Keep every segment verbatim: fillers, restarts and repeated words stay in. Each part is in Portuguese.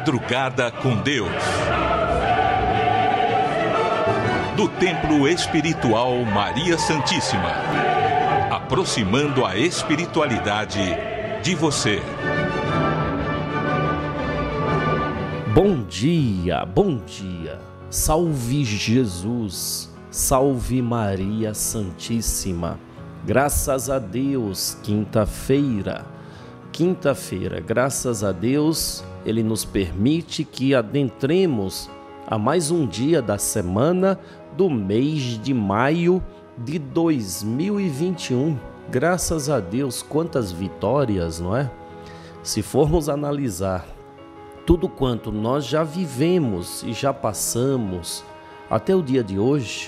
Madrugada com Deus. Do Templo Espiritual Maria Santíssima. Aproximando a espiritualidade de você. Bom dia, bom dia. Salve Jesus, salve Maria Santíssima. Graças a Deus, quinta-feira. Quinta-feira, graças a Deus, Ele nos permite que adentremos a mais um dia da semana do mês de maio de dois mil e vinte e um. Graças a Deus, quantas vitórias, não é? Se formos analisar tudo quanto nós já vivemos e já passamos até o dia de hoje,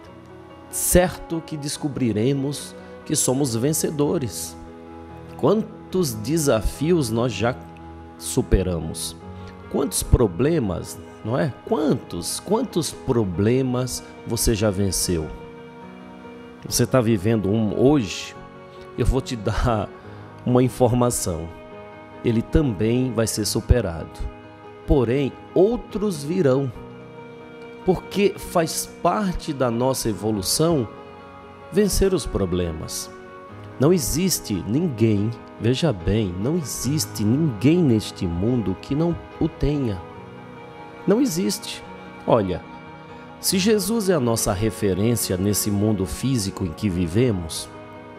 certo que descobriremos que somos vencedores. Quantos desafios nós já superamos? Quantos problemas, não é? Quantos, quantos problemas você já venceu? Você está vivendo um hoje? Eu vou te dar uma informação. Ele também vai ser superado. Porém, outros virão. Porque faz parte da nossa evolução vencer os problemas. Não existe ninguém, veja bem, não existe ninguém neste mundo que não o tenha. Não existe. Olha, se Jesus é a nossa referência nesse mundo físico em que vivemos,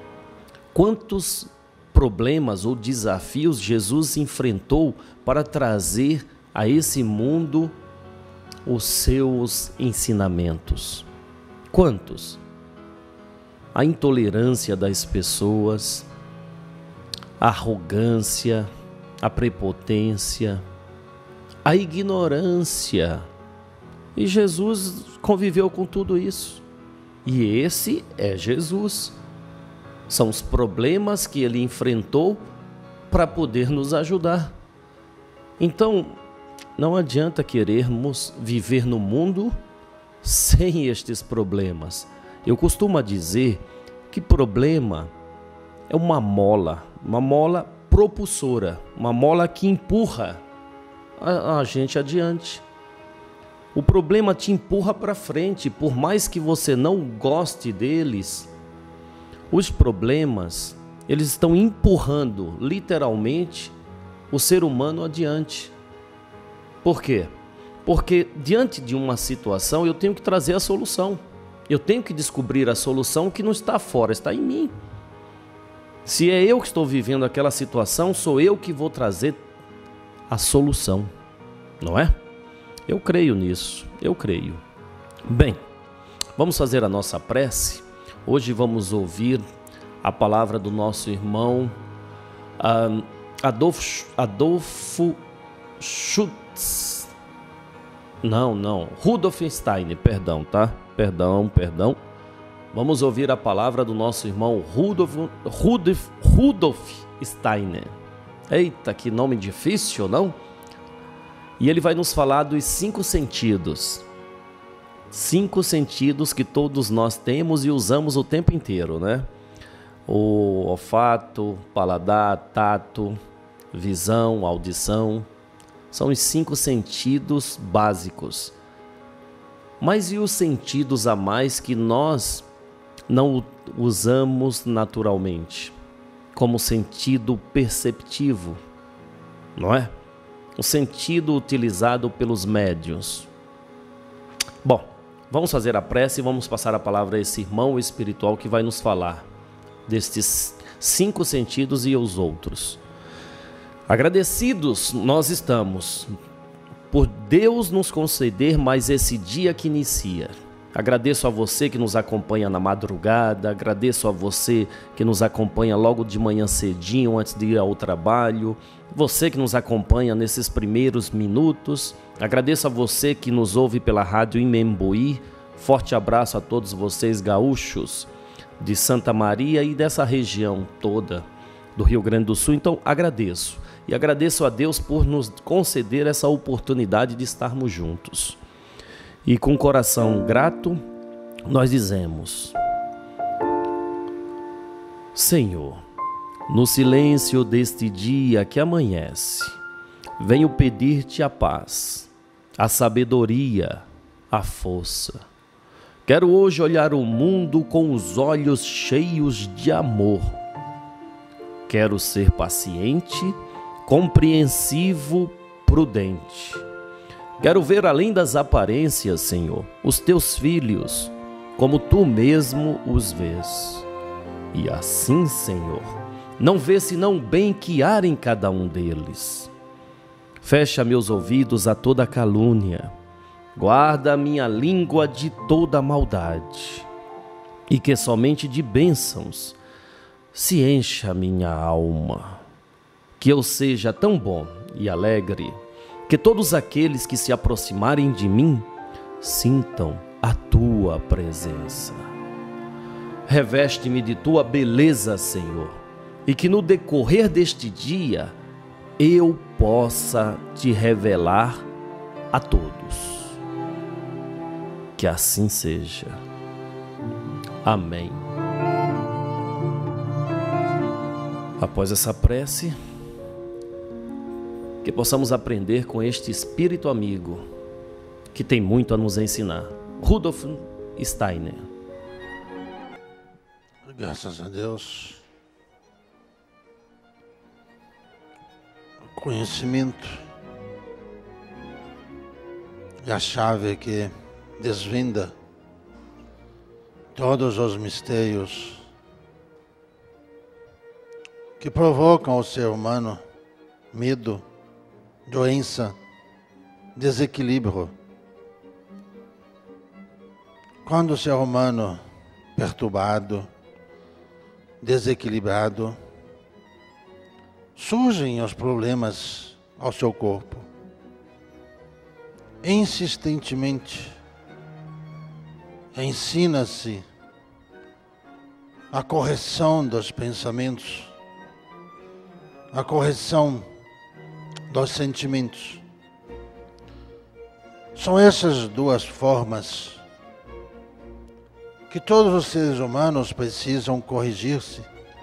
quantos problemas ou desafios Jesus enfrentou para trazer a esse mundo os seus ensinamentos? Quantos? A intolerância das pessoas, a arrogância, a prepotência, a ignorância. E Jesus conviveu com tudo isso. E esse é Jesus. São os problemas que ele enfrentou para poder nos ajudar. Então, não adianta querermos viver no mundo sem estes problemas. Eu costumo dizer que problema é uma mola, uma mola propulsora, uma mola que empurra a, a gente adiante. O problema te empurra para frente, por mais que você não goste deles. Os problemas, eles estão empurrando, literalmente, o ser humano adiante. Por quê? Porque diante de uma situação eu tenho que trazer a solução. Eu tenho que descobrir a solução que não está fora, está em mim. Se é eu que estou vivendo aquela situação, sou eu que vou trazer a solução, não é? Eu creio nisso, eu creio. Bem, vamos fazer a nossa prece. Hoje vamos ouvir a palavra do nosso irmão uh, Adolfo, Adolfo Schutz. Não, não, Rudolf Steiner, perdão, tá? Perdão, perdão. Vamos ouvir a palavra do nosso irmão Rudolf, Rudolf, Rudolf Steiner. Eita, que nome difícil, não? E ele vai nos falar dos cinco sentidos. Cinco sentidos que todos nós temos e usamos o tempo inteiro, né? O olfato, paladar, tato, visão, audição. São os cinco sentidos básicos. Mas e os sentidos a mais que nós não usamos naturalmente? Como o sentido perceptivo, não é? O sentido utilizado pelos médiuns. Bom, vamos fazer a prece e vamos passar a palavra a esse irmão espiritual que vai nos falar destes cinco sentidos e os outros. Agradecidos nós estamos por Deus nos conceder mais esse dia que inicia. Agradeço a você que nos acompanha na madrugada, agradeço a você que nos acompanha logo de manhã cedinho antes de ir ao trabalho, você que nos acompanha nesses primeiros minutos, agradeço a você que nos ouve pela rádio Imembuí, forte abraço a todos vocês gaúchos de Santa Maria e dessa região toda do Rio Grande do Sul. Então agradeço. E agradeço a Deus por nos conceder essa oportunidade de estarmos juntos. E com coração grato, nós dizemos: Senhor, no silêncio deste dia que amanhece, venho pedir-te a paz, a sabedoria, a força. Quero hoje olhar o mundo com os olhos cheios de amor. Quero ser paciente, compreensivo, prudente. Quero ver além das aparências, Senhor, os teus filhos, como tu mesmo os vês. E assim, Senhor, não vê senão o bem que há em cada um deles. Fecha meus ouvidos a toda calúnia, guarda a minha língua de toda maldade, e que somente de bênçãos se encha a minha alma. Que eu seja tão bom e alegre, que todos aqueles que se aproximarem de mim sintam a tua presença. Reveste-me de tua beleza, Senhor, e que no decorrer deste dia eu possa te revelar a todos. Que assim seja. Amém. Após essa prece, que possamos aprender com este espírito amigo que tem muito a nos ensinar. Rudolf Steiner. Graças a Deus. O conhecimento é a chave que desvenda todos os mistérios que provocam o ser humano medo, doença, desequilíbrio. Quando o ser humano perturbado, desequilibrado, surgem os problemas ao seu corpo. Insistentemente, ensina-se a correção dos pensamentos, a correção dos sentimentos. São essas duas formas que todos os seres humanos precisam corrigir-se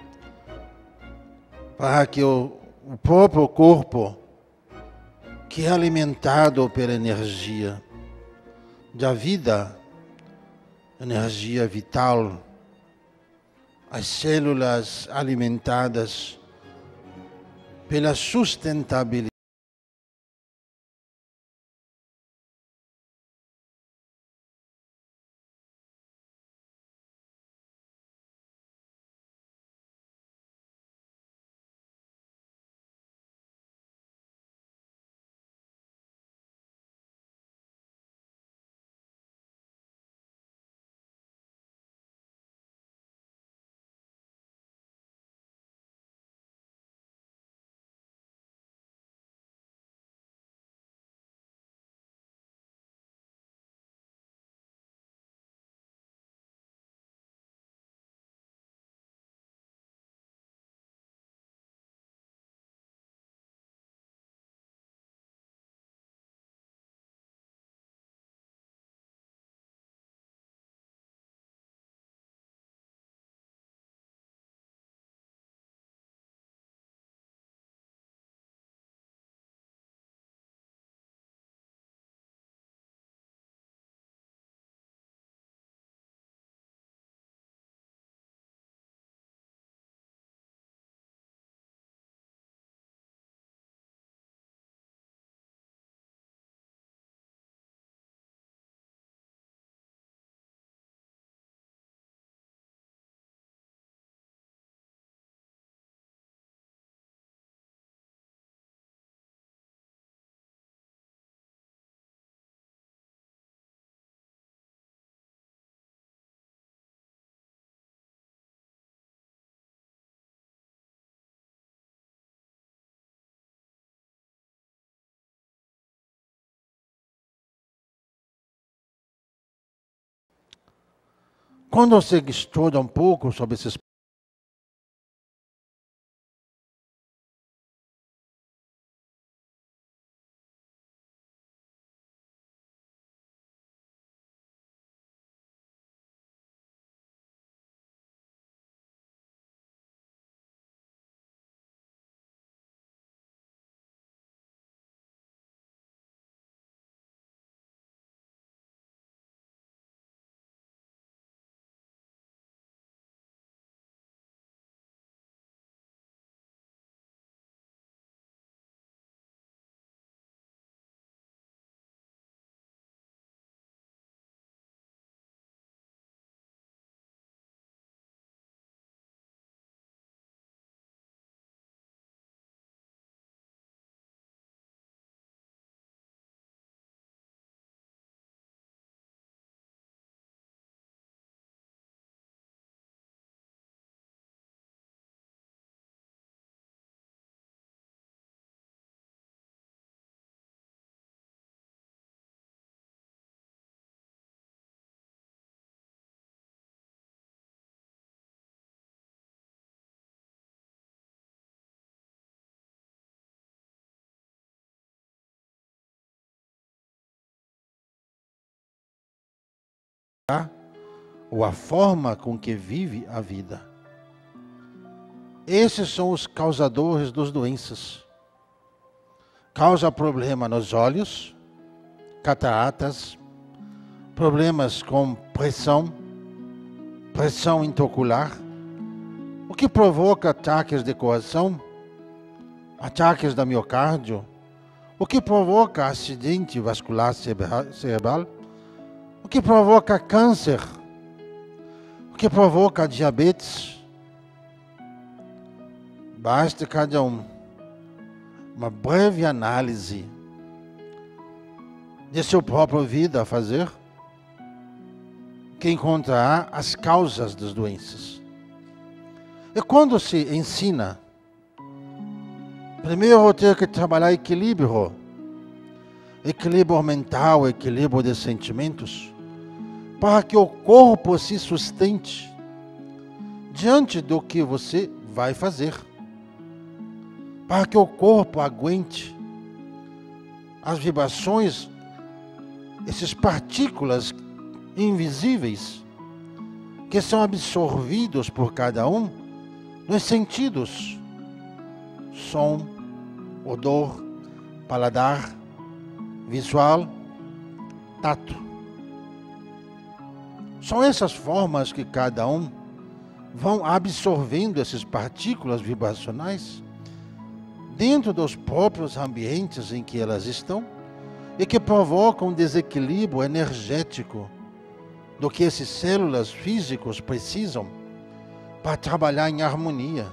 para que o, o próprio corpo, que é alimentado pela energia da vida, energia vital, as células alimentadas pela sustentabilidade, quando você estuda um pouco sobre esses ou a forma com que vive a vida. Esses são os causadores das doenças. Causa problema nos olhos, cataratas, problemas com pressão, pressão intraocular, o que provoca ataques de coração, ataques da miocárdio, o que provoca acidente vascular cerebral, o que provoca câncer, o que provoca diabetes. Basta cada um uma breve análise de sua própria vida a fazer, que encontrará as causas das doenças. E quando se ensina, primeiro tem que trabalhar equilíbrio, equilíbrio mental, equilíbrio de sentimentos, para que o corpo se sustente diante do que você vai fazer, para que o corpo aguente as vibrações, essas partículas invisíveis que são absorvidos por cada um nos sentidos: som, odor, paladar, visual, tato. São essas formas que cada um vão absorvendo essas partículas vibracionais dentro dos próprios ambientes em que elas estão e que provocam um desequilíbrio energético do que essas células físicas precisam para trabalhar em harmonia.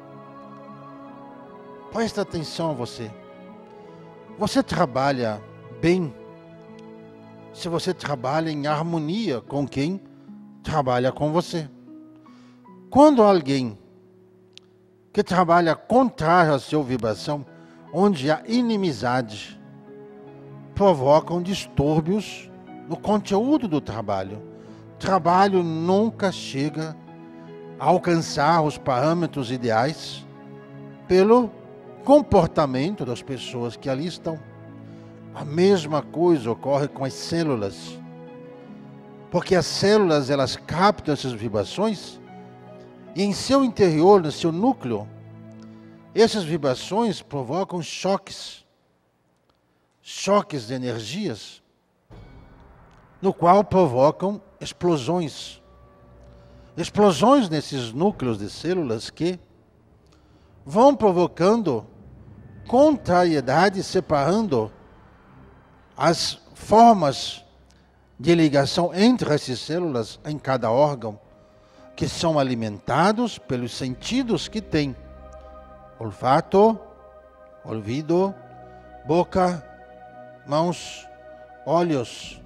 Presta atenção a você. Você trabalha bem se você trabalha em harmonia com quem trabalha com você. Quando alguém que trabalha contrário à sua vibração, onde há inimizade, provocam distúrbios no conteúdo do trabalho. Trabalho nunca chega a alcançar os parâmetros ideais pelo comportamento das pessoas que ali estão. A mesma coisa ocorre com as células, porque as células elas captam essas vibrações e em seu interior, no seu núcleo, essas vibrações provocam choques, choques de energias, no qual provocam explosões. Explosões nesses núcleos de células que vão provocando contrariedade, separando as formas de ligação entre essas células em cada órgão, que são alimentados pelos sentidos que têm: olfato, ouvido, boca, mãos, olhos.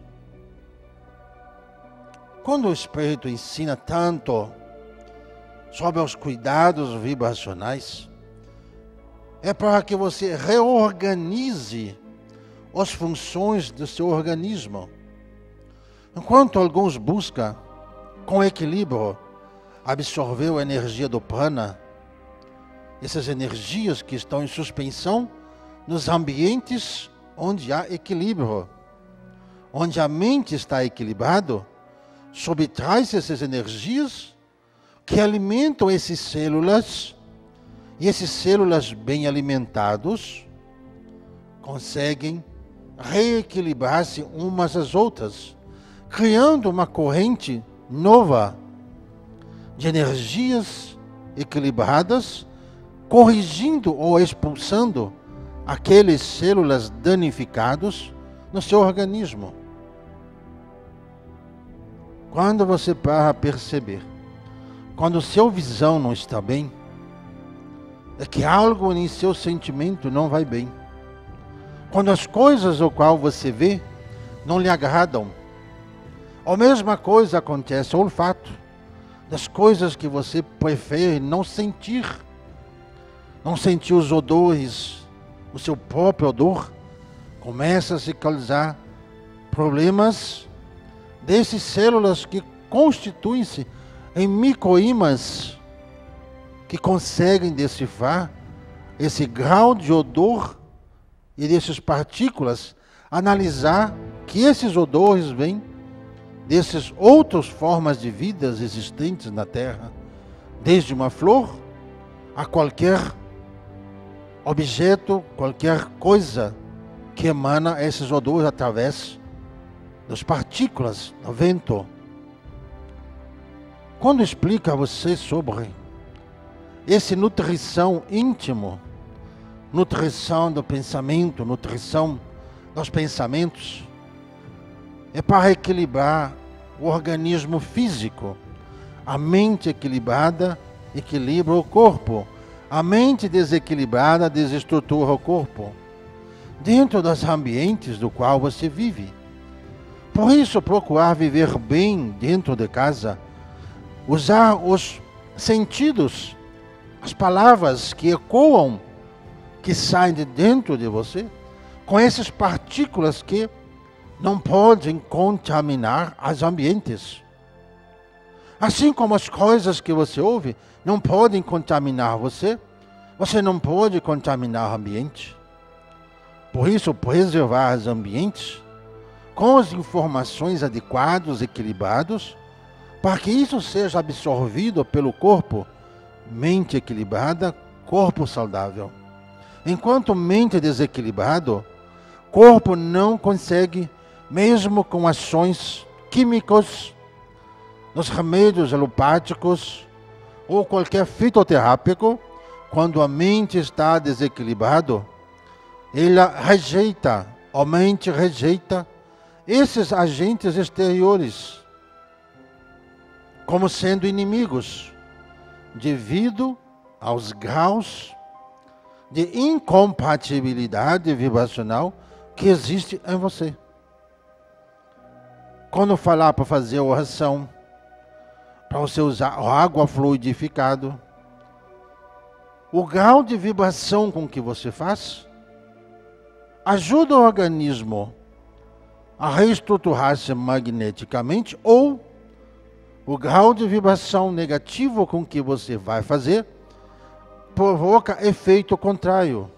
Quando o Espírito ensina tanto sobre os cuidados vibracionais, é para que você reorganize as funções do seu organismo. Enquanto alguns buscam, com equilíbrio, absorver a energia do prana, essas energias que estão em suspensão nos ambientes onde há equilíbrio, onde a mente está equilibrada, subtrai-se essas energias que alimentam essas células, e essas células bem alimentadas conseguem reequilibrar-se umas às outras, criando uma corrente nova de energias equilibradas, corrigindo ou expulsando aquelas células danificadas no seu organismo. Quando você para a perceber, quando sua visão não está bem, é que algo em seu sentimento não vai bem. Quando as coisas o qual você vê não lhe agradam, a mesma coisa acontece ao olfato, das coisas que você prefere não sentir, não sentir os odores, o seu próprio odor, começa a se causar problemas dessas células que constituem-se em microímãs que conseguem decifrar esse grau de odor e dessas partículas, analisar que esses odores vêm dessas outras formas de vida existentes na Terra, desde uma flor a qualquer objeto, qualquer coisa que emana esses odores através das partículas do vento. Quando explica a você sobre essa nutrição íntima, nutrição do pensamento, nutrição dos pensamentos, é para equilibrar o organismo físico. A mente equilibrada equilibra o corpo. A mente desequilibrada desestrutura o corpo, dentro dos ambientes do qual você vive. Por isso, procurar viver bem dentro de casa, usar os sentidos, as palavras que ecoam, que saem de dentro de você, com essas partículas que não podem contaminar os ambientes. Assim como as coisas que você ouve não podem contaminar você, você não pode contaminar o ambiente. Por isso, preservar os ambientes com as informações adequadas, equilibradas, para que isso seja absorvido pelo corpo. Mente equilibrada, corpo saudável. Enquanto mente desequilibrada, corpo não consegue, mesmo com ações químicas, nos remédios alopáticos ou qualquer fitoterápico, quando a mente está desequilibrada, ela rejeita, a mente rejeita esses agentes exteriores como sendo inimigos, devido aos graus de incompatibilidade vibracional que existe em você. Quando falar para fazer oração, para você usar água fluidificada, o grau de vibração com que você faz ajuda o organismo a reestruturar-se magneticamente, ou o grau de vibração negativo com que você vai fazer provoca efeito contrário.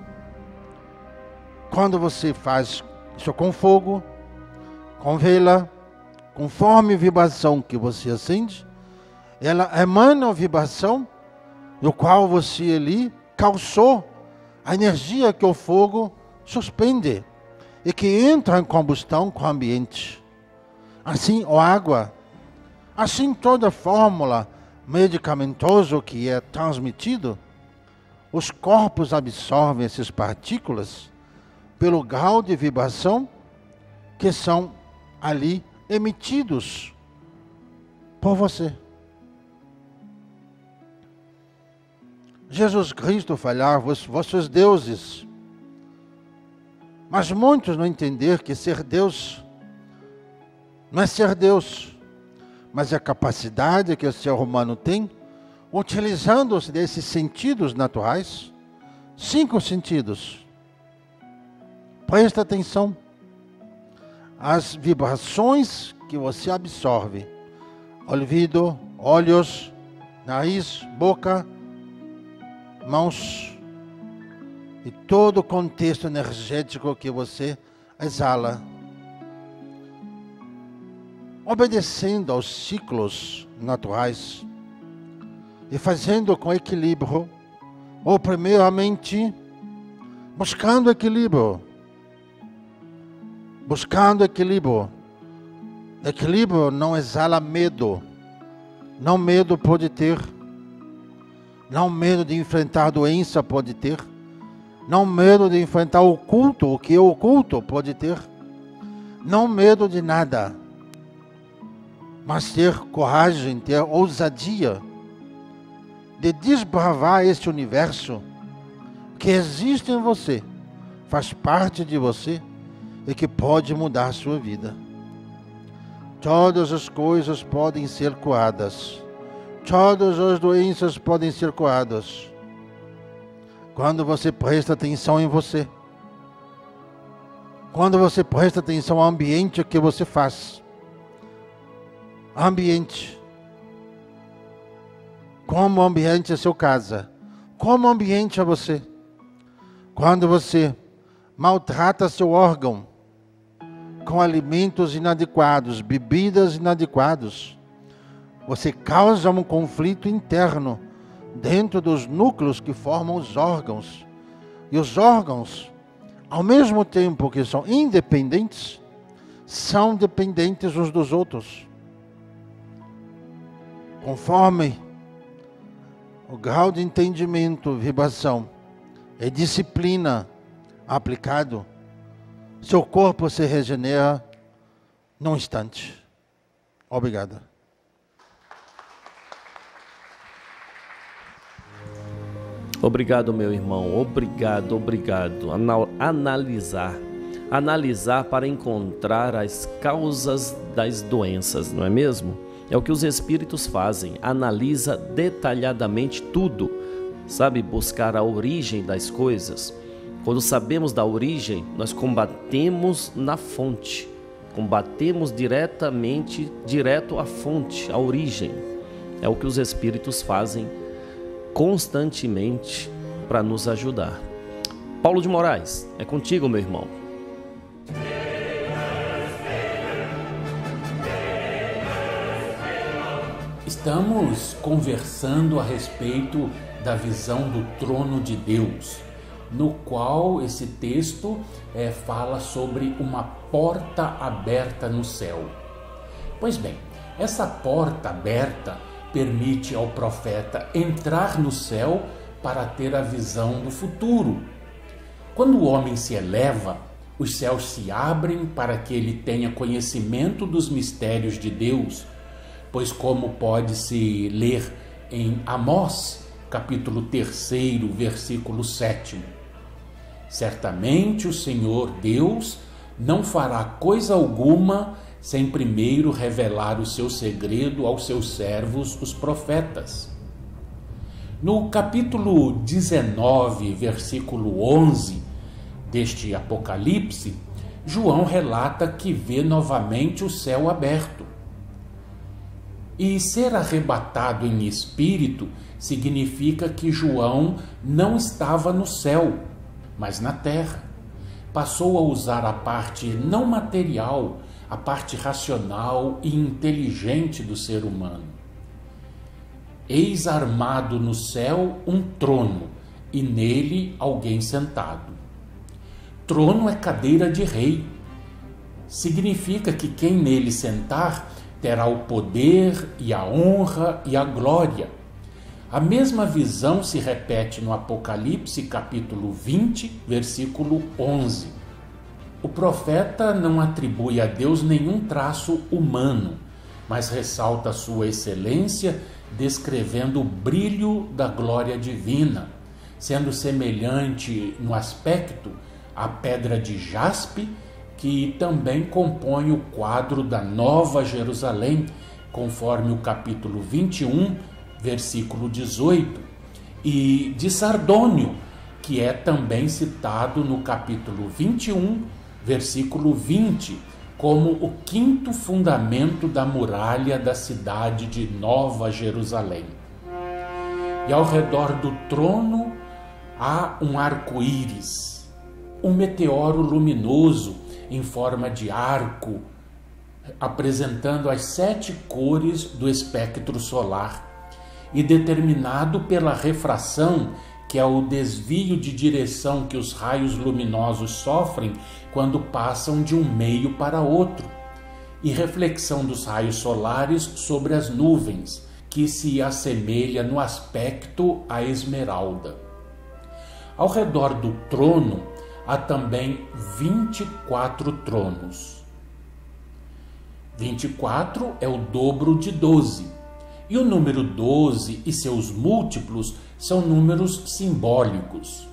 Quando você faz isso com fogo, com vela, conforme a vibração que você acende, ela emana a vibração do qual você ali causou a energia que o fogo suspende e que entra em combustão com o ambiente. Assim, a água, assim toda a fórmula medicamentosa que é transmitido, os corpos absorvem essas partículas pelo grau de vibração que são ali emitidos por você. Jesus Cristo falava, vossos deuses. Mas muitos não entenderam que ser Deus não é ser Deus, mas é a capacidade que o ser humano tem, utilizando-se desses sentidos naturais, cinco sentidos. Presta atenção. As vibrações que você absorve, ouvido, olhos, nariz, boca, mãos, e todo o contexto energético que você exala. Obedecendo aos ciclos naturais e fazendo com equilíbrio, ou primeiramente buscando equilíbrio. Buscando equilíbrio. Equilíbrio não exala medo. Não medo pode ter. Não medo de enfrentar doença pode ter. Não medo de enfrentar o oculto, o que é oculto pode ter. Não medo de nada. Mas ter coragem, ter ousadia de desbravar este universo que existe em você, faz parte de você e que pode mudar a sua vida. Todas as coisas podem ser curadas. Todas as doenças podem ser curadas quando você presta atenção em você. Quando você presta atenção ao ambiente que você faz. Ambiente. Como o ambiente é sua casa. Como o ambiente é você. Quando você maltrata seu órgão, com alimentos inadequados, bebidas inadequadas, você causa um conflito interno dentro dos núcleos que formam os órgãos. E os órgãos, ao mesmo tempo que são independentes, são dependentes uns dos outros. Conforme o grau de entendimento, vibração e disciplina aplicado, seu corpo se regenera num instante. Obrigado. Obrigado, meu irmão. Obrigado, obrigado. Anal- analisar. Analisar para encontrar as causas das doenças, não é mesmo? É o que os espíritos fazem. Analisa detalhadamente tudo. Sabe, buscar a origem das coisas. Quando sabemos da origem, nós combatemos na fonte. Combatemos diretamente, direto à fonte, à origem. É o que os espíritos fazem constantemente para nos ajudar. Paulo de Moraes, é contigo, meu irmão. Estamos conversando a respeito da visão do trono de Deus, no qual esse texto é, fala sobre uma porta aberta no céu. Pois bem, essa porta aberta permite ao profeta entrar no céu para ter a visão do futuro. Quando o homem se eleva, os céus se abrem para que ele tenha conhecimento dos mistérios de Deus, pois como pode-se ler em Amós, capítulo terceiro, versículo sétimo, certamente o Senhor Deus não fará coisa alguma sem primeiro revelar o seu segredo aos seus servos, os profetas. No capítulo dezenove, versículo onze deste Apocalipse, João relata que vê novamente o céu aberto. E ser arrebatado em espírito significa que João não estava no céu, mas na terra. Passou a usar a parte não material, a parte racional e inteligente do ser humano. Eis armado no céu um trono, e nele alguém sentado. Trono é cadeira de rei. Significa que quem nele sentar terá o poder e a honra e a glória. A mesma visão se repete no Apocalipse, capítulo vinte, versículo onze. O profeta não atribui a Deus nenhum traço humano, mas ressalta a sua excelência, descrevendo o brilho da glória divina, sendo semelhante no aspecto à pedra de jaspe, que também compõe o quadro da Nova Jerusalém, conforme o capítulo vinte e um, versículo dezoito, e de sardônio, que é também citado no capítulo vinte e um, versículo vinte, como o quinto fundamento da muralha da cidade de Nova Jerusalém. E ao redor do trono há um arco-íris, um meteoro luminoso em forma de arco, apresentando as sete cores do espectro solar e determinado pela refração, que é o desvio de direção que os raios luminosos sofrem quando passam de um meio para outro, e reflexão dos raios solares sobre as nuvens, que se assemelha no aspecto à esmeralda. Ao redor do trono há também vinte e quatro tronos. vinte e quatro é o dobro de doze. E o número doze e seus múltiplos são números simbólicos.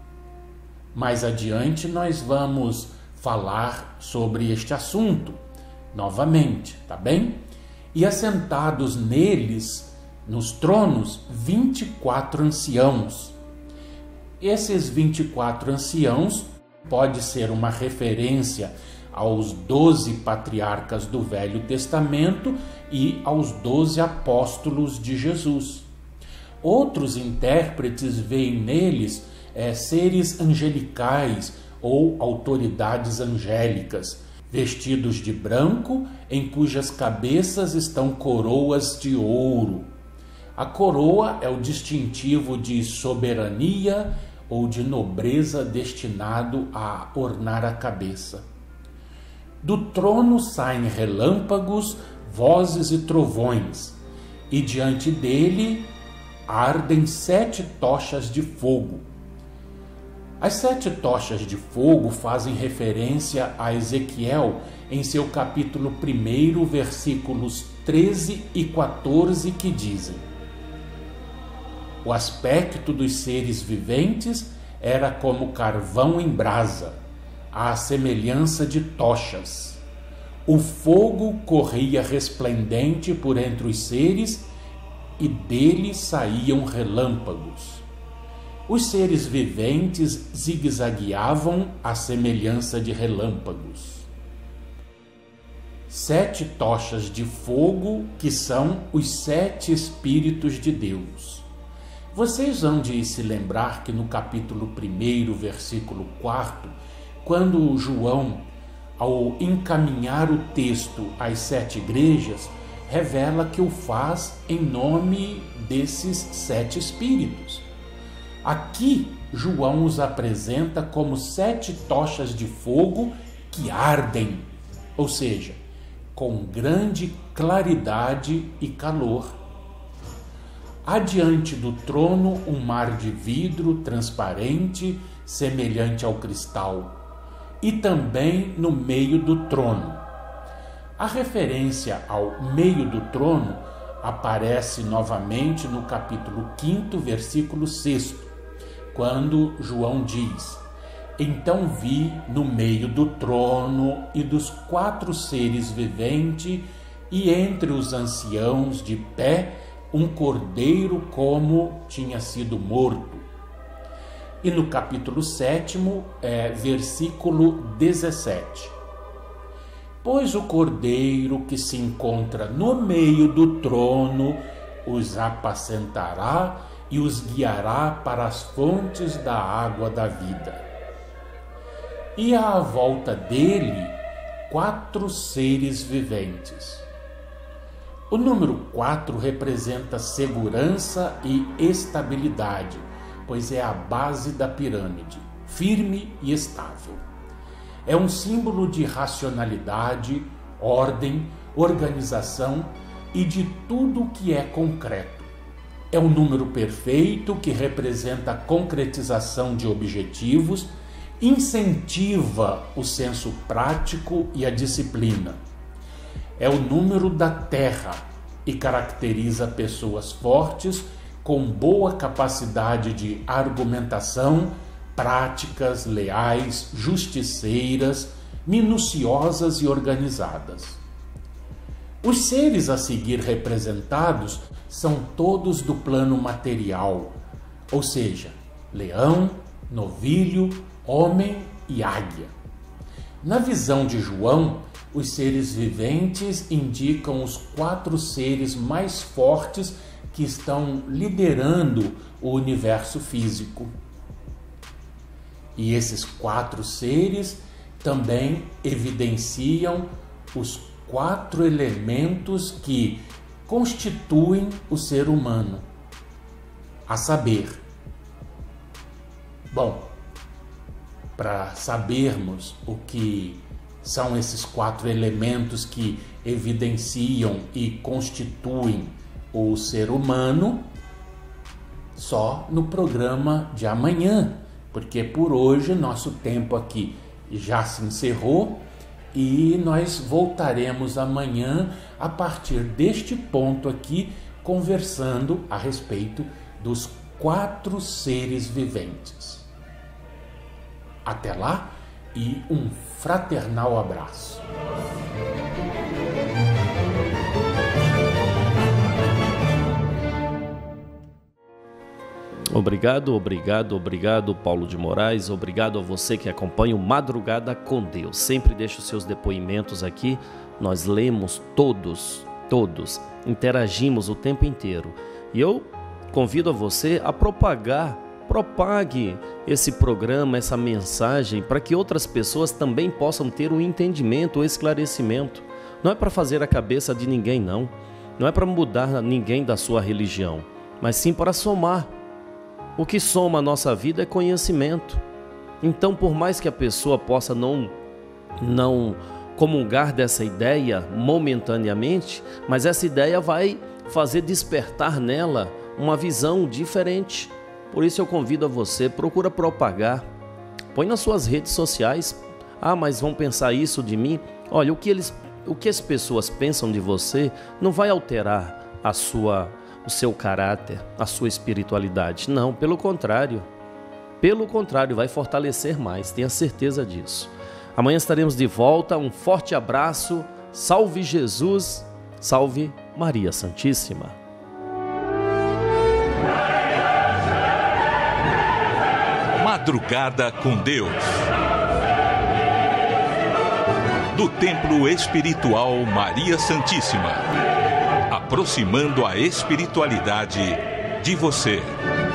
Mais adiante nós vamos falar sobre este assunto novamente, tá bem? E assentados neles, nos tronos, vinte e quatro anciãos. Esses vinte e quatro anciãos pode ser uma referência aos doze patriarcas do Velho Testamento e aos doze apóstolos de Jesus. Outros intérpretes veem neles é, seres angelicais ou autoridades angélicas, vestidos de branco, em cujas cabeças estão coroas de ouro. A coroa é o distintivo de soberania ou de nobreza destinado a ornar a cabeça. Do trono saem relâmpagos, vozes e trovões, e diante dele ardem sete tochas de fogo. As sete tochas de fogo fazem referência a Ezequiel em seu capítulo primeiro, versículos treze e quatorze, que dizem: o aspecto dos seres viventes era como carvão em brasa, à semelhança de tochas. O fogo corria resplendente por entre os seres e dele saíam relâmpagos. Os seres viventes zigue-zagueavam à semelhança de relâmpagos. Sete tochas de fogo, que são os sete Espíritos de Deus. Vocês hão de se lembrar que no capítulo primeiro, versículo quatro, quando João, ao encaminhar o texto às sete igrejas, revela que o faz em nome desses sete Espíritos. Aqui, João os apresenta como sete tochas de fogo que ardem, ou seja, com grande claridade e calor. Adiante do trono, um mar de vidro transparente, semelhante ao cristal, e também no meio do trono. A referência ao meio do trono aparece novamente no capítulo quinto, versículo seis, quando João diz: então vi no meio do trono e dos quatro seres viventes e entre os anciãos de pé um cordeiro como tinha sido morto. E no capítulo sétimo, é, versículo dezessete. Pois o cordeiro que se encontra no meio do trono os apacentará e os guiará para as fontes da água da vida. E à volta dele, quatro seres viventes. O número quatro representa segurança e estabilidade, pois é a base da pirâmide, firme e estável. É um símbolo de racionalidade, ordem, organização e de tudo que é concreto. É um número perfeito que representa a concretização de objetivos, incentiva o senso prático e a disciplina. É o número da Terra e caracteriza pessoas fortes com boa capacidade de argumentação, práticas, leais, justiceiras, minuciosas e organizadas. Os seres a seguir representados são todos do plano material, ou seja, leão, novilho, homem e águia. Na visão de João, os seres viventes indicam os quatro seres mais fortes que estão liderando o universo físico. E esses quatro seres também evidenciam os quatro elementos que constituem o ser humano, a saber, bom, para sabermos o que são esses quatro elementos que evidenciam e constituem o ser humano, só no programa de amanhã, porque por hoje nosso tempo aqui já se encerrou e nós voltaremos amanhã a partir deste ponto aqui, conversando a respeito dos quatro seres viventes. Até lá e um fraternal abraço. Obrigado, obrigado, obrigado, Paulo de Moraes. Obrigado a você que acompanha o Madrugada com Deus. Sempre deixe os seus depoimentos aqui. Nós lemos todos, todos, interagimos o tempo inteiro. E eu convido a você a propagar propague esse programa, essa mensagem, para que outras pessoas também possam ter o entendimento, o esclarecimento. Não é para fazer a cabeça de ninguém, não. Não é para mudar ninguém da sua religião, mas sim para somar. O que soma a nossa vida é conhecimento. Então, por mais que a pessoa possa não, não comungar dessa ideia momentaneamente, mas essa ideia vai fazer despertar nela uma visão diferente. Por isso eu convido a você, procura propagar. Põe nas suas redes sociais. Ah, mas vão pensar isso de mim? Olha, o que, eles, o que as pessoas pensam de você não vai alterar a sua, o seu caráter, a sua espiritualidade. Não, pelo contrário. Pelo contrário, vai fortalecer mais, tenha certeza disso. Amanhã estaremos de volta, um forte abraço, salve Jesus, salve Maria Santíssima. Madrugada com Deus. Do Templo Espiritual Maria Santíssima. Aproximando a espiritualidade de você.